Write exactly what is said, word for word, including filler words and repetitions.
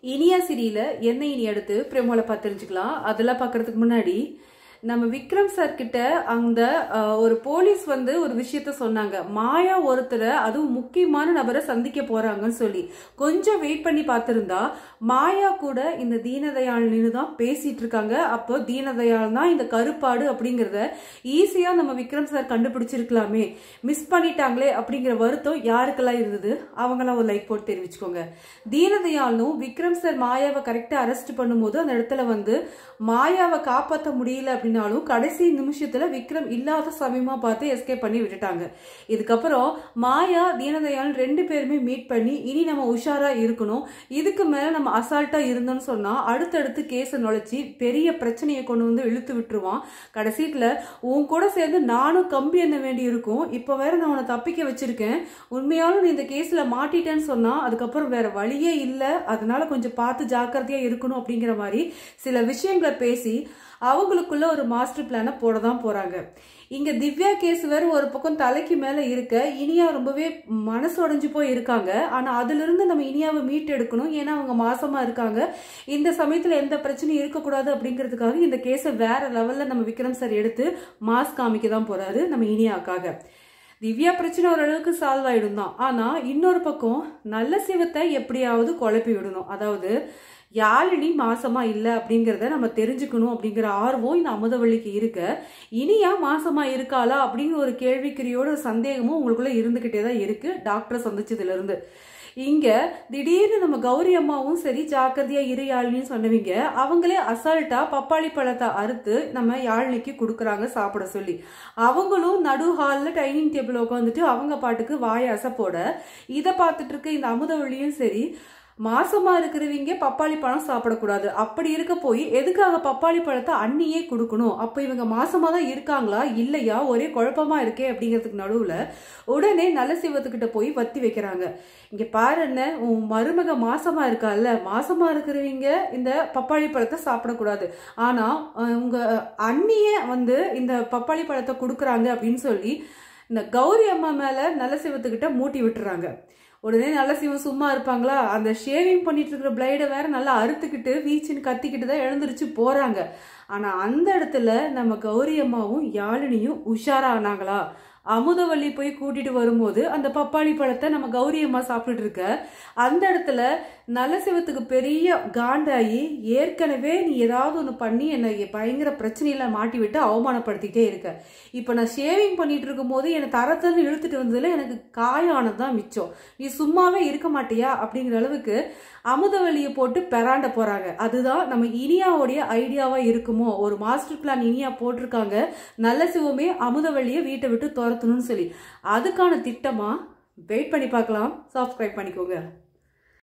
இனியா சீரியல என்ன இனி அடுத்து பிரேமோல பார்த்து தெரிஞ்சுக்கலாம். அதெல்லாம் பார்க்கறதுக்கு முன்னாடி நம்ம விக்ரம் சார் கிட்ட அந்த ஒரு போலீஸ் வந்து ஒரு விஷயத்த சொன்னாங்க. மாயா ஒருத்தரை அதுவும் முக்கியமான நபரை சந்திக்க போறாங்கன்னு சொல்லி கொஞ்சம் வெயிட் பண்ணி பார்த்திருந்தா மாயா கூட இந்த தீனதயாள்னு தான் பேசிட்டு இருக்காங்க. அப்போ தீனதயாள் தான் இந்த கருப்பாடு அப்படிங்கறத ஈஸியா நம்ம விக்ரம் சார் கண்டுபிடிச்சிருக்கலாமே, மிஸ் பண்ணிட்டாங்களே அப்படிங்கிற வருத்தம் யாருக்கெல்லாம் இருந்தது அவங்கெல்லாம் ஒரு லைக் போட்டு தெரிவிச்சுக்கோங்க. தீனதயாளும் விக்ரம் சார் மாயாவை கரெக்டா அரெஸ்ட் பண்ணும்போது அந்த இடத்துல வந்து மாயாவை காப்பாற்ற முடியல அப்படின்னாலும் கடைசி நிமிஷத்துல விக்ரம் இல்லாத சமயமா பார்த்து எஸ்கேப் பண்ணி விட்டுட்டாங்க. இதுக்கப்புறம் மாயா தீனதயாள் ரெண்டு பேருமே மீட் பண்ணி இனி நம்ம உஷாரா இருக்கணும், இதுக்கு மேல நம்ம அசால்ட்டா இருந்தோம்னு சொன்னா அடுத்தடுத்து கேஸை நுழைச்சி பெரிய பிரச்சனையை கொண்டு வந்து இழுத்து விட்டுருவான். கடைசியில உன் கூட சேர்ந்து நானும் கம்பி என்ன வேண்டி இருக்கும், இப்ப வேற நான் உன்னை தப்பிக்க வச்சிருக்கேன், உண்மையாலும் நீ இந்த கேஸ்ல மாட்டிட்டேன்னு சொன்னா அதுக்கப்புறம் வேற வழியே இல்லை, அதனால கொஞ்சம் பார்த்து ஜாக்கிரதையா இருக்கணும் அப்படிங்கிற மாதிரி சில விஷயங்களை பேசி அவங்களுக்குள்ள ஒரு மாஸ்டர் பிளான போட தான் போறாங்க. இங்க திவ்யா கேஸ் வேற ஒரு பக்கம் தலைக்கு மேல இருக்க இனியா ரொம்பவே மனசு உடைஞ்சு போய் இருக்காங்க. ஆனா அதுல இருந்து நம்ம இனியாவை மீட் எடுக்கணும், ஏன்னா அவங்க மாசமா இருக்காங்க, இந்த சமயத்துல எந்த பிரச்சனையும் இருக்கக்கூடாது அப்படிங்கிறதுக்காக இந்த கேஸை வேற லெவல்ல நம்ம விக்ரம் சார் எடுத்து மாஸ் காமிக்க தான் போறாரு நம்ம இனியாக்காக. திவ்யா பிரச்சனை ஓரளவுக்கு சால்வ் ஆயிடும் தான், ஆனா இன்னொரு பக்கம் நல்ல சிவத்தை எப்படியாவது குழப்பி விடணும். அதாவது யாழினி மாசமா இல்ல அப்படிங்கறத நம்ம தெரிஞ்சுக்கணும் அப்படிங்கிற ஆர்வம் இந்த அமுதவள்ளிக்கு இருக்க, இனியா மாசமா இருக்காளா அப்படிங்கிற ஒரு கேள்விக்குறியோட சந்தேகமும் உங்களுக்குள்ள இருந்துகிட்டே தான் இருக்கு டாக்டரை சந்திச்சதுல இருந்து. இங்க திடீர்னு நம்ம கௌரி அம்மாவும் சரி ஜாக்கிரதையா இரு யாழினின்னு சொன்னவங்க அவங்களே அசால்ட்டா பப்பாளி பழத்தை அறுத்து நம்ம யாழினிக்கு கொடுக்குறாங்க சாப்பிட சொல்லி. அவங்களும் நடு ஹால்ல டைனிங் டேபிள் உட்காந்துட்டு அவங்க பாட்டுக்கு வாய அசைப்போட இதை பார்த்துட்டு இருக்க இந்த அமுதவள்ளியும் சரி, மாசமா இருக்கிறவங்க பப்பாளி பழம் சாப்பிடக்கூடாது, அப்படி இருக்க போய் எதுக்காக பப்பாளி பழத்தை அண்ணியே கொடுக்கணும், அப்ப இவங்க மாசமா தான் இருக்காங்களா இல்லையா ஒரே குழப்பமா இருக்கே அப்படிங்கிறதுக்கு நடுவுல உடனே நல்ல சிவத்துக்கிட்ட போய் வத்தி வைக்கிறாங்க. இங்க பாரு என்ன, உன் மருமக மாசமா இருக்கால, மாசமா இருக்கிறவங்க இந்த பப்பாளி பழத்தை சாப்பிடக்கூடாது, ஆனா உங்க அண்ணிய வந்து இந்த பப்பாளி பழத்தை கொடுக்குறாங்க அப்படின்னு சொல்லி இந்த கௌரி அம்மா மேல நல்ல சிவத்துக்கிட்ட மூட்டி விட்டுறாங்க. உடனே நல்ல சிவம் சும்மா இருப்பாங்களா, அந்த ஷேவிங் பண்ணிட்டு இருக்கிற பிளைடை வேற நல்லா அறுத்துக்கிட்டு வீச்சுன்னு கத்திக்கிட்டு தான் எழுந்திருச்சு போறாங்க. ஆனா அந்த இடத்துல நம்ம கௌரி அம்மாவும் யாழினியும் உஷாரா ஆனாங்களா, அமுதவள்ளி போய் கூட்டிட்டு வரும்போது அந்த பப்பாளி பழத்தை நம்ம கௌரி அம்மா சாப்பிட்டுட்டு இருக்க அந்த இடத்துல நல்ல சிவத்துக்கு பெரிய காண்டாயி, ஏற்கனவே நீ ஏதாவது ஒன்று பண்ணி என்னை பயங்கர பிரச்சனையில மாட்டி விட்டு அவமானப்படுத்திட்டே இருக்க, இப்ப நான் ஷேவிங் பண்ணிட்டு இருக்கும் போது என்னை தரத்தன்னு இழுத்துட்டு வந்ததுல எனக்கு காயானதுதான் மிச்சம், நீ சும்மாவே இருக்க மாட்டியா அப்படிங்கிற அளவுக்கு அமுதவள்ளியை போட்டு பெறாண்ட போறாங்க. அதுதான் நம்ம இனியாவுடைய ஐடியாவா இருக்குமோ, ஒரு மாஸ்டர் பிளான் இனியா போட்டிருக்காங்க, நல்ல சிவமே அமுதவள்ளியை வீட்டை விட்டு துரத்தணும்னு சொல்லி. அதுக்கான திட்டமா வெயிட் பண்ணி பார்க்கலாம். சப்ஸ்கிரைப் பண்ணிக்கோங்க.